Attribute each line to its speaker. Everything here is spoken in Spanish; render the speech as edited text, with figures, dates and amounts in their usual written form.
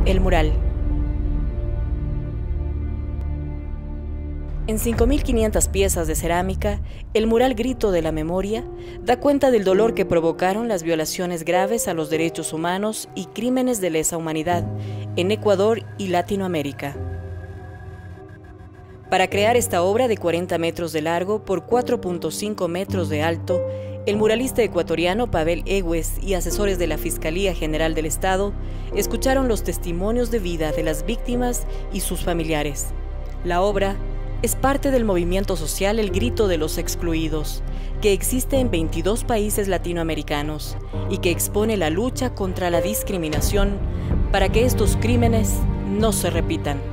Speaker 1: El mural. En 5.500 piezas de cerámica, el mural Grito de la Memoria da cuenta del dolor que provocaron las violaciones graves a los derechos humanos y crímenes de lesa humanidad en Ecuador y Latinoamérica. Para crear esta obra de 40 metros de largo por 4.5 metros de alto, el muralista ecuatoriano Pavel Egues y asesores de la Fiscalía General del Estado escucharon los testimonios de vida de las víctimas y sus familiares. La obra es parte del movimiento social El Grito de los Excluidos, que existe en 22 países latinoamericanos y que expone la lucha contra la discriminación para que estos crímenes no se repitan.